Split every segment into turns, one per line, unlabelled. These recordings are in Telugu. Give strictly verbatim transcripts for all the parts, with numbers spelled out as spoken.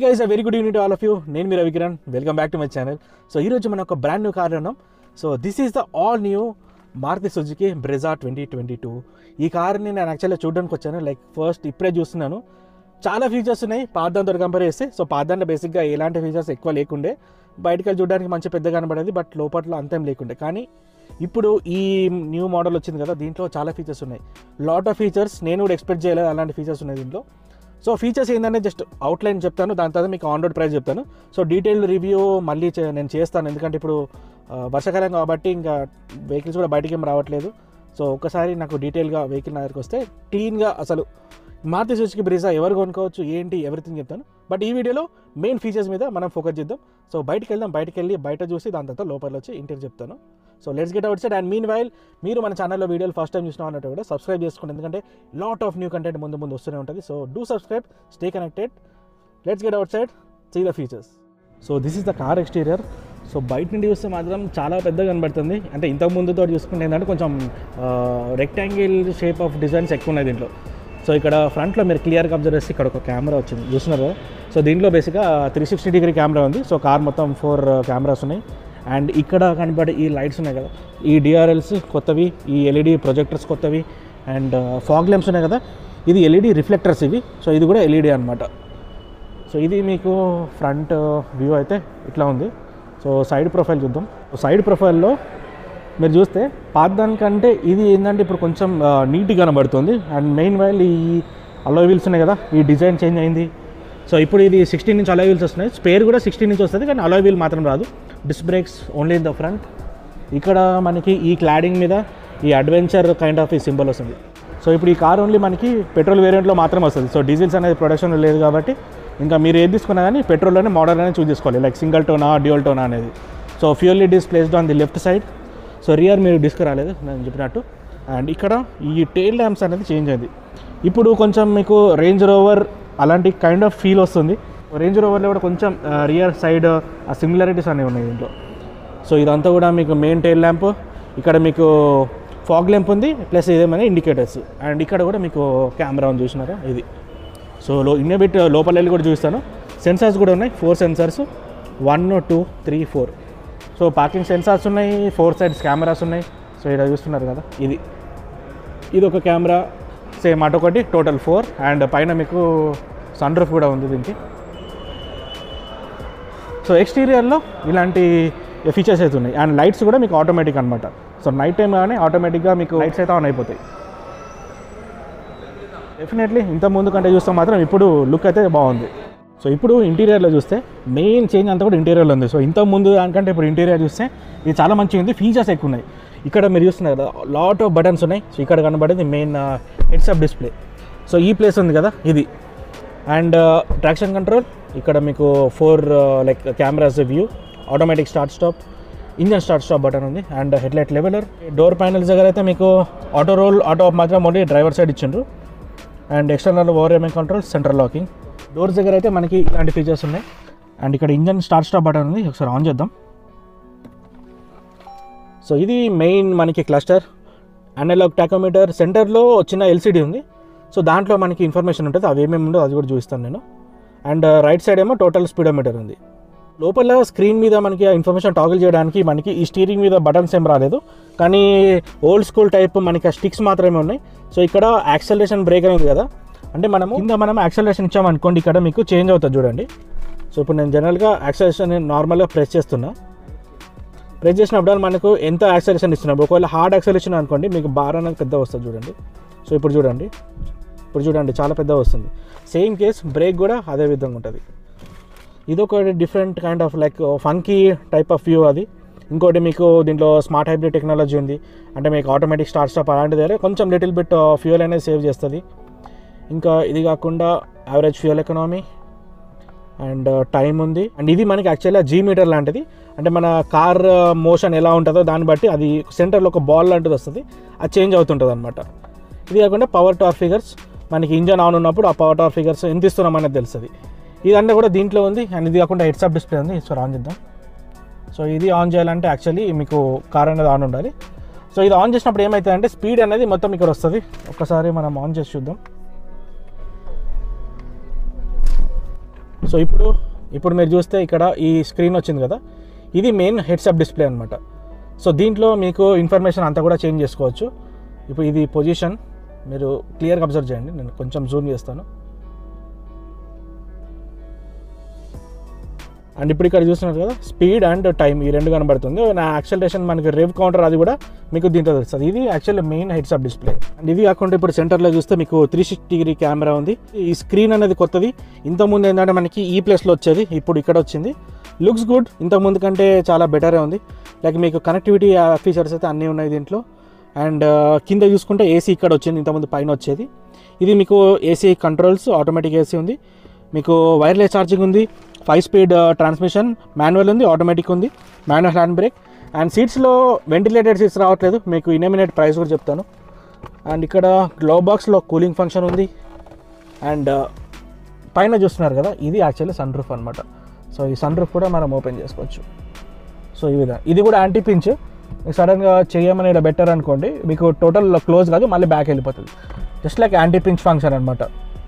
guys, a very good evening to all of you. Name me Ravikiran. Welcome back to my channel. So here is a brand new car. So this is the all new Maruti Suzuki Brezza twenty twenty-two. This car I actually చూడడానికి like first ఇప్పుడే చూస్తున్నాను. చాలా ఫీచర్స్ ఉన్నాయి పాతదాంతో కంపేర్ చేస్తే. సో పాతదాంట్లో బేసిక్గా ఎలాంటి ఫీచర్స్ ఎక్కువ లేకుండే, బయటికి వెళ్ళి చూడడానికి మంచి పెద్దగా కనబడేది, బట్ లోపల అంతేం లేకుండే. కానీ ఇప్పుడు ఈ న్యూ మోడల్ వచ్చింది కదా, దీంట్లో చాలా ఫీచర్స్ ఉన్నాయి. లాట్ ఆఫ్ ఫీచర్స్ నేను కూడా ఎక్స్పెక్ట్ చేయలేదు అలాంటి ఫీచర్స్ ఉన్నాయి దీంట్లో. సో ఫీచర్స్ ఏంటంటే జస్ట్ అవుట్లైన్ చెప్తాను, దాని తర్వాత మీకు ఆన్ రోడ్ ప్రైస్ చెప్తాను. సో డీటెయిల్ రివ్యూ మళ్ళీ నేను చేస్తాను, ఎందుకంటే ఇప్పుడు వర్షాకాలం కాబట్టి ఇంకా వెహికల్స్ కూడా బయటికి ఏం రావట్లేదు. సో ఒకసారి నాకు డీటెయిల్గా వెహికల్ నా దగ్గరికి వస్తే క్లీన్గా అసలు మారుతి సుజుకి బ్రెజా ఎవరు కొనుక్కోవచ్చు ఏంటి ఎవ్రీథింగ్ చెప్తాను. బట్ ఈ వీడియోలో మెయిన్ ఫీచర్స్ మీద మనం ఫోకస్ చేద్దాం. సో బయటికి వెళ్దాం, బయటికి వెళ్ళి బయట చూసి దాని తర్వాత లోపల వచ్చి ఇంటర్వ్యూ చెప్తాను. So let's get outside. And meanwhile మీరు మన ఛానల్లో వీడియోలు ఫస్ట్ టైం చూసినా అన్నట్టు కూడా సబ్స్క్రైబ్ చేసుకోండి, ఎందుకంటే లాట్ ఆఫ్ న్యూ కంటెంట్ ముందు ముందు వస్తూనే ఉంటుంది. So do subscribe, stay connected. Let's get outside, see the features. So this is the car exterior. సో బయట నుండి చూస్తే మాత్రం చాలా పెద్దగా కనబడుతుంది. అంటే ఇంతకు ముందుతో చూసుకుంటే ఏంటంటే కొంచెం రెక్టాంగిల్ షేప్ ఆఫ్ డిజైన్స్ ఎక్కువ ఉన్నాయి దీంట్లో. సో ఇక్కడ ఫ్రంట్లో మీరు క్లియర్గా అబ్జర్వ్ చేస్తే ఇక్కడ ఒక కెమెరా వచ్చింది, చూస్తున్నారు కదా. సో దీంట్లో బేసిక్గా త్రీ సిక్స్టీ డిగ్రీ కెమెరా ఉంది. సో కార్ మొత్తం ఫోర్ కెమెరాస్ ఉన్నాయి. అండ్ ఇక్కడ కనబడే ఈ లైట్స్ ఉన్నాయి కదా, ఈ డిఆర్ఎల్స్ కొత్తవి, ఈ ఎల్ఈడి ప్రొజెక్టర్స్ కొత్తవి, అండ్ ఫాగ్ ల్యాంప్స్ ఉన్నాయి కదా, ఇది ఎల్ఈడి రిఫ్లెక్టర్స్ ఇవి. సో ఇది కూడా ఎల్ఈడి అనమాట. సో ఇది మీకు ఫ్రంట్ వ్యూ అయితే ఇట్లా ఉంది. సో సైడ్ ప్రొఫైల్ చూద్దాం. సైడ్ ప్రొఫైల్లో మీరు చూస్తే పాతదానికంటే ఇది ఏంటంటే ఇప్పుడు కొంచెం నీట్గా కనబడుతుంది. అండ్ మెయిన్ వైల్ ఈ అలాయ్ వీల్స్ ఉన్నాయి కదా, ఈ డిజైన్ చేంజ్ అయింది. సో ఇప్పుడు ఇది సిక్స్టీన్ ఇంచ్ అలాయ్ వీల్స్ వస్తున్నాయి. స్పేర్ కూడా సిక్స్టీన్ ఇంచ్ వస్తుంది, కానీ అలాయ్ వీల్ మాత్రం రాదు. Disc brakes only in the front. ఇక్కడ మనకి ఈ క్లాడింగ్ మీద ఈ అడ్వెంచర్ కైండ్ ఆఫ్ ఈ సింబల్ వస్తుంది. సో ఇప్పుడు ఈ కార్ ఓన్లీ మనకి పెట్రోల్ వేరియంట్లో మాత్రం వస్తుంది. సో డీజిల్స్ అనేది ప్రొడక్షన్ లేదు కాబట్టి ఇంకా మీరు ఏది తీసుకున్నా కానీ పెట్రోల్లోనే మోడల్ అనేది చూస్ చేసుకోవాలి, లైక్ సింగిల్ టోనా డ్యూయల్ టోనా అనేది. So fuel lid is placed on the left side. So rear మీరు డిస్క్ రాలేదు నేను చెప్పినట్టు. అండ్ ఇక్కడ ఈ టెయిల్ ల్యాంప్స్ అనేది చేంజ్ అయింది. ఇప్పుడు కొంచెం మీకు రేంజ్ రోవర్ అలాంటి కైండ్ ఆఫ్ ఫీల్ వస్తుంది. రేంజ్ రోవర్లో కూడా కొంచెం రియర్ సైడ్ ఆ సిమిలారిటీస్ అనేవి ఉన్నాయి దీంట్లో. సో ఇదంతా కూడా మీకు మెయిన్ టెయిల్ ల్యాంప్, ఇక్కడ మీకు ఫాగ్ ల్యాంప్ ఉంది, ప్లస్ ఇదేమైనా ఇండికేటర్స్. అండ్ ఇక్కడ కూడా మీకు కెమెరా ఉంది, చూసినారా ఇది. సో లో ఇన్నే బిట్ లోపల వెళ్ళి కూడా చూస్తాను. సెన్సార్స్ కూడా ఉన్నాయి, four sensors, one two three four. So parking sensors ఉన్నాయి, ఫోర్ సైడ్స్ కెమెరాస్ ఉన్నాయి. సో ఇక్కడ చూస్తున్నారు కదా, ఇది ఇది ఒక కెమెరా, సేమ్ అటొకటి, టోటల్ ఫోర్. అండ్ పైన మీకు సన్ రూఫ్ కూడా ఉంది దీనికి. సో ఎక్స్టీరియర్లో ఇలాంటి ఫీచర్స్ అయితే ఉన్నాయి. అండ్ లైట్స్ కూడా మీకు ఆటోమేటిక్ అనమాట. సో నైట్ టైం కానీ ఆటోమేటిక్గా మీకు లైట్స్ అయితే ఆన్ అయిపోతాయి. డెఫినెట్లీ ఇంత ముందు కంటే చూస్తే మాత్రం ఇప్పుడు లుక్ అయితే బాగుంది. సో ఇప్పుడు ఇంటీరియర్లో చూస్తే మెయిన్ చేంజ్ అంతా కూడా ఇంటీరియర్లో ఉంది. సో ఇంత ముందు దానికంటే ఇప్పుడు ఇంటీరియర్ చూస్తే ఇది చాలా మంచిగా ఉంది, ఫీచర్స్ ఎక్కువ ఉన్నాయి. ఇక్కడ మీరు చూస్తున్నారు కదా, లాట్ ఆఫ్ బటన్స్ ఉన్నాయి. సో ఇక్కడ కనబడేది main heads up display. So ఈ ప్లేస్ ఉంది కదా ఇది. అండ్ ట్రాక్షన్ కంట్రోల్, ఇక్కడ మీకు four like cameras view, automatic start stop, engine start stop button ఉంది. And headlight leveler, door panels దగ్గర అయితే మీకు ఆటో రోల్, ఆటో ఆఫ్ మాత్రం ఓన్లీ డ్రైవర్ సైడ్ ఇచ్చిండ్రు. And external over aiming control, central locking. Doors దగ్గర అయితే మనకి ఇలాంటి ఫీచర్స్ ఉన్నాయి. అండ్ ఇక్కడ ఇంజన్ స్టార్ట్ స్టాప్ బటన్ ఉంది, ఒకసారి ఆన్ చేద్దాం. సో ఇది మెయిన్ మనకి క్లస్టర్, అనలాగ్ టాకోమీటర్, సెంటర్లో చిన్న ఎల్సీడీ ఉంది. సో దాంట్లో మనకి ఇన్ఫర్మేషన్ ఉంటుంది, అవి ఏమేమి ఉందో అది కూడా చూపిస్తాను నేను. అండ్ రైట్ సైడ్ ఏమో టోటల్ స్పీడోమీటర్ ఉంది. లోపల స్క్రీన్ మీద మనకి ఇన్ఫర్మేషన్ టాగిల్ చేయడానికి మనకి ఈ స్టీరింగ్ మీద బటన్స్ ఏం రాలేదు, కానీ ఓల్డ్ స్కూల్ టైప్ మనకి ఆ స్టిక్స్ మాత్రమే ఉన్నాయి. సో ఇక్కడ యాక్సలరేషన్ బ్రేక్ అనేది కదా, అంటే మనము కింద మనం యాక్సలరేషన్ ఇచ్చామనుకోండి, ఇక్కడ మీకు చేంజ్ అవుతుంది చూడండి. సో ఇప్పుడు నేను జనరల్గా యాక్సలరేషన్ నార్మల్గా ప్రెస్ చేస్తున్నా. ప్రెస్ చేసినప్పుడు మనకు ఎంత యాక్సలరేషన్ ఇస్తున్నప్పుడు, ఒకవేళ హార్డ్ యాక్సలరేషన్ అనుకోండి మీకు బార్ అనేది పెద్ద వస్తుంది చూడండి. సో ఇప్పుడు చూడండి, ఇప్పుడు చూడండి చాలా పెద్ద వస్తుంది. సేమ్ కేస్ బ్రేక్ కూడా అదే విధంగా ఉంటుంది. ఇదొక different kind of like funky type of view అది. ఇంకోటి మీకు దీంట్లో స్మార్ట్ హైబ్రిడ్ టెక్నాలజీ ఉంది, అంటే మీకు ఆటోమేటిక్ స్టార్ట్ స్టాప్ అలాంటిది కొంచెం లిటిల్ బిట్ ఫ్యూయల్ అనేది సేవ్ చేస్తుంది. ఇంకా ఇది కాకుండా average fuel economy and time ఉంది. అండ్ ఇది మనకి యాక్చువల్గా జీ మీటర్ లాంటిది, అంటే మన కార్ మోషన్ ఎలా ఉంటుందో దాన్ని బట్టి అది సెంటర్లో ఒక బాల్ లాంటిది వస్తుంది, అది చేంజ్ అవుతుంటుంది అనమాట. ఇది కాకుండా పవర్ టార్ ఫిగర్స్, మనకి ఇంజన్ ఆన్ ఉన్నప్పుడు ఆ పవర్ టార్ ఫిగర్స్ ఎంత ఇస్తున్నాం అనేది తెలుస్తుంది. ఇదంతా కూడా దీంట్లో ఉంది. అండ్ ఇది కాకుండా హెడ్స్ అప్ డిస్ప్లే ఉంది. సో ఆన్ చేద్దాం. సో ఇది ఆన్ చేయాలంటే యాక్చువల్లీ మీకు కార్ అనేది ఆన్ ఉండాలి. సో ఇది ఆన్ చేసినప్పుడు ఏమవుతుందంటే స్పీడ్ అనేది మొత్తం ఇక్కడ వస్తుంది. ఒక్కసారి మనం ఆన్ చేసి చూద్దాం. సో ఇప్పుడు ఇప్పుడు మీరు చూస్తే ఇక్కడ ఈ స్క్రీన్ వచ్చింది కదా, ఇది మెయిన్ హెడ్సప్ డిస్ప్లే అనమాట. సో దీంట్లో మీకు ఇన్ఫర్మేషన్ అంతా కూడా చేంజ్ చేసుకోవచ్చు. ఇప్పుడు ఇది పొజిషన్ మీరు క్లియర్గా అబ్జర్వ్ చేయండి, నేను కొంచెం జూమ్ చేస్తాను. అండ్ ఇప్పుడు ఇక్కడ చూస్తున్నారు కదా, స్పీడ్ అండ్ టైం ఈ రెండు కనబడుతుంది. నా యాక్సలరేషన్ మనకి రేవ్ కౌంటర్ అది కూడా మీకు దీంట్లో తెలుస్తుంది. ఇది actually main heads up display. And ఇది కాకుండా ఇప్పుడు సెంటర్లో చూస్తే మీకు త్రీ సిక్స్టీ డిగ్రీ కెమెరా ఉంది. ఈ స్క్రీన్ అనేది కొత్తది. ఇంతకుముందు ఏంటంటే మనకి ఈ ప్లేస్లో వచ్చేది, ఇప్పుడు ఇక్కడ వచ్చింది. లుక్స్ గుడ్, ఇంతకుముందు కంటే చాలా బెటరే ఉంది. లైక్ మీకు కనెక్టివిటీ ఫీచర్స్ అయితే అన్నీ ఉన్నాయి దీంట్లో. అండ్ కింద చూసుకుంటే ఏసీ ఇక్కడ వచ్చింది, ఇంతకుముందు పైన వచ్చేది. ఇది మీకు ఏసీ కంట్రోల్స్, ఆటోమేటిక్ ఏసీ ఉంది, మీకు వైర్లెస్ ఛార్జింగ్ ఉంది, ఫైవ్ స్పీడ్ ట్రాన్స్మిషన్, మాన్యువల్ ఉంది, ఆటోమేటిక్ ఉంది, మాన్యువల్ హ్యాండ్ బ్రేక్. అండ్ సీట్స్లో వెంటిలేటెడ్ సీట్స్ రావట్లేదు, మీకు ఇన్ఎమినేట్ ప్రైస్ కూడా చెప్తాను. అండ్ ఇక్కడ గ్లో బాక్స్లో కూలింగ్ ఫంక్షన్ ఉంది. అండ్ పైన చూస్తున్నారు కదా, ఇది యాక్చువల్లీ సన్ రూఫ్ అనమాట. సో ఈ సన్ రూఫ్ కూడా మనం ఓపెన్ చేసుకోవచ్చు. సో ఈ విధంగా ఇది కూడా యాంటీ పించ్. సడన్గా చేయమని ఇలా బెటర్ అనుకోండి, మీకు టోటల్ క్లోజ్ కాదు, మళ్ళీ బ్యాక్ వెళ్ళిపోతుంది. Just like anti pinch function అనమాట.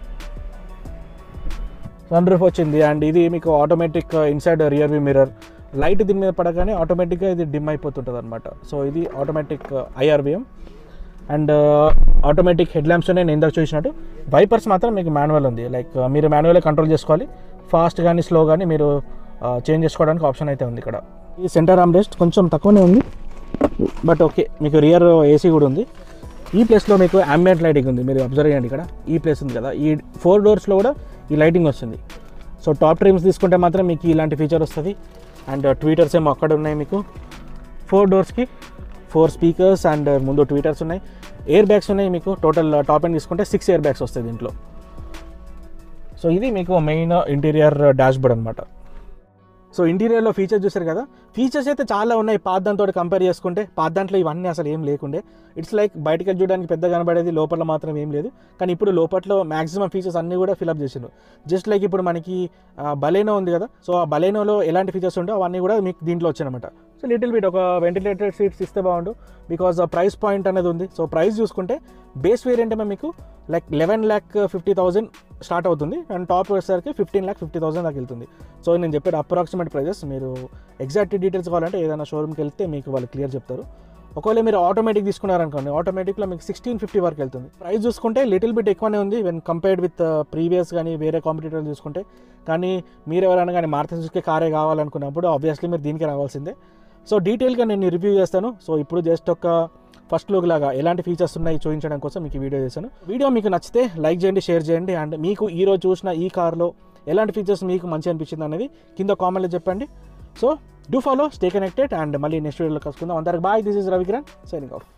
సన్ రూఫ్ వచ్చింది. అండ్ ఇది మీకు automatic inside rear view mirror, light దీని మీద పడగానే ఆటోమేటిక్గా ఇది డిమ్ అయిపోతుంటుంది అనమాట. సో ఇది automatic IRVM. And automatic head lamps నేను ఇందాక చూసినట్టు. వైపర్స్ మాత్రం మీకు మాన్యువల్ ఉంది, లైక్ మీరు మాన్యువల్గా కంట్రోల్ చేసుకోవాలి. ఫాస్ట్ కానీ స్లో కానీ మీరు చేంజ్ చేసుకోవడానికి ఆప్షన్ అయితే ఉంది ఇక్కడ. ఈ సెంటర్ ఆర్మ్రెస్ట్ కొంచెం తక్కువనే ఉంది, బట్ ఓకే. మీకు రియర్ ఏసీ కూడా ఉంది. ఈ ప్లేస్లో మీకు అంబియంట్ లైటింగ్ ఉంది, మీరు అబ్జర్వ్ చేయండి. ఇక్కడ ఈ ప్లేస్ ఉంది కదా, ఈ ఫోర్ డోర్స్లో కూడా ఈ లైటింగ్ వస్తుంది. సో టాప్ ట్రిమ్స్ తీసుకుంటే మాత్రం మీకు ఇలాంటి ఫీచర్ వస్తుంది. అండ్ ట్వీటర్స్ ఏమో అక్కడ ఉన్నాయి. మీకు ఫోర్ డోర్స్కి ఫోర్ స్పీకర్స్ అండ్ ముందు ట్వీటర్స్ ఉన్నాయి. ఎయిర్ బ్యాగ్స్ ఉన్నాయి మీకు. టోటల్ టాప్ ఎండ్ తీసుకుంటే సిక్స్ ఎయిర్ బ్యాగ్స్ వస్తాయి దీంట్లో. సో ఇది మీకు మెయిన్ ఇంటీరియర్ డాష్బోర్డ్ అనమాట. సో ఇంటీరియర్లో ఫీచర్స్ చూసారు కదా, ఫీచర్స్ అయితే చాలా ఉన్నాయి పాత దాంతో కంపేర్ చేసుకుంటే. పాత దాంట్లో ఇవన్నీ అసలు ఏం లేకుండే. ఇట్స్ లైక్ బయటకి చూడడానికి పెద్ద కనబడేది, లోపల మాత్రం ఏం లేదు. కానీ ఇప్పుడు లోపట్లో మ్యాక్సిమం ఫీచర్స్ అన్నీ కూడా ఫిల్అప్ చేసిండు. జస్ట్ లైక్ ఇప్పుడు మనకి బలేనో ఉంది కదా, సో ఆ బలేనోలో ఎలాంటి ఫీచర్స్ ఉంటే అవన్నీ కూడా మీకు దీంట్లో వచ్చాయన్నమాట. సో లిటిల్ బిట్ ఒక వెంటిలేటెడ్ సీట్స్ ఇస్తే బాగుండు, బికాజ్ ప్రైస్ పాయింట్ అనేది ఉంది. సో ప్రైస్ చూసుకుంటే బేస్ వేరియంట్ ఏమో మీకు like eleven lakh fifty thousand start అవుతుంది. అండ్ టాప్ వచ్చేసరికి ఫిఫ్టీన్ ల్యాక్ ఫిఫ్టీ థౌసండ్ దాకా వెళ్తుంది. సో నేను చెప్పేది అప్రాక్సిమేట్ ప్రైజెస్. మీరు ఎగ్జాక్ట్ డీటెయిల్స్ కావాలంటే ఏదైనా షోరూమ్కి వెళ్తే మీకు వాళ్ళు క్లియర్ చెప్తారు. ఒకవేళ మీరు ఆటోమేటిక్ తీసుకున్నారనుకోండి, ఆటోమేటిక్లో మీకు సిక్స్టీన్ ఫిఫ్టీ వరకు వెళ్తుంది. ప్రైస్ చూసుకుంటే లిటిల్ బిట్ ఎక్కువనే ఉంది వెన్ కంపేర్డ్ విత్ ప్రీవియస్ కానీ వేరే కాంపిటీటర్లు చూసుకుంటే. కానీ మీరు ఎవరైనా కానీ మారుతి సుజుకి కారే కావాలనుకున్నప్పుడు ఆబ్వియస్లీ మీరు దీనికి రావాల్సిందే. సో డీటెయిల్గా నేను రివ్యూ చేస్తాను. సో ఇప్పుడు జస్ట్ ఒక ఫస్ట్ లుక్ లాగా ఎలాంటి ఫీచర్స్ ఉన్నాయి చూపించడం కోసం మీకు వీడియో చేశాను. వీడియో మీకు నచ్చితే లైక్ చేయండి, షేర్ చేయండి. అండ్ మీకు ఈరోజు చూసిన ఈ కార్లో ఎలాంటి ఫీచర్స్ మీకు మంచి అనిపించింది అనేది కింద కామెంట్లో చెప్పండి. So do follow, stay connected. And మళ్ళీ నెక్స్ట్ వీడియోలో కలుసుకుందాం. అందరికి bye, this is Ravikiran signing of.